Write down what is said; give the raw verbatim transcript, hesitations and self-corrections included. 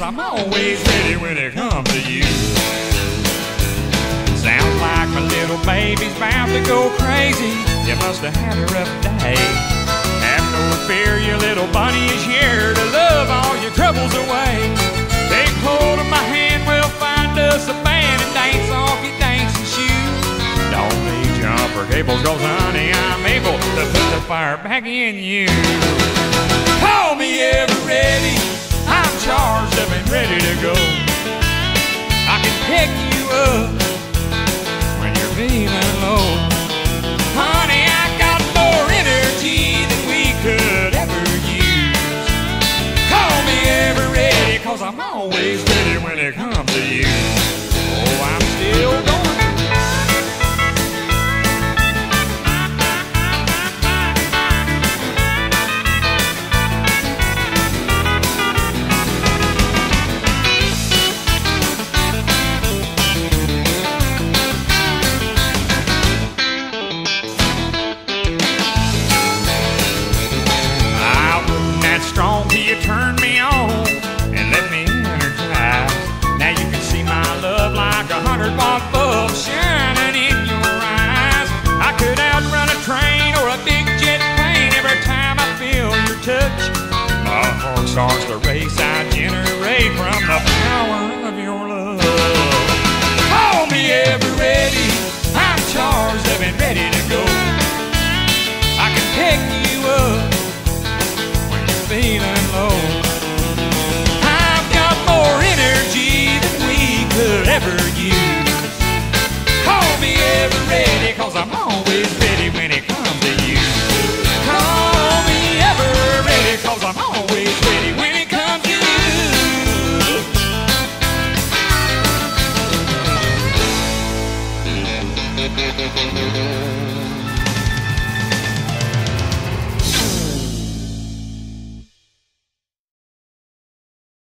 I'm always ready when it comes to you. Sounds like my little baby's bound to go crazy. You must have had a rough day. Have no fear, your little bunny is here to love all your troubles away. Take hold of my hand, we'll find us a band and dance off your dancing shoes. Don't need jumper cables, cause honey, I'm able to put the fire back in you. Call me ever ready, I'm charged up and ready to go. I can pick you up when you're feeling low. Honey, I got more energy than we could ever use. Call me ever ready, cause I'm always ready when it comes to you. Oh, I'm still going. Strong till you turn me on and let me energize. Now you can see my love like a hundred watt bulb shining in your eyes. I could outrun a train or a big jet plane every time I feel your touch. My heart starts to race, I generate from the power of your love. Call me ever ready, I'm charged up and ready to go. I can pick you up feeling low. I've got more energy than we could ever use. Call me ever ready, cause I'm always ready when it comes to you. Call me ever ready, cause I'm always ready when it comes to you.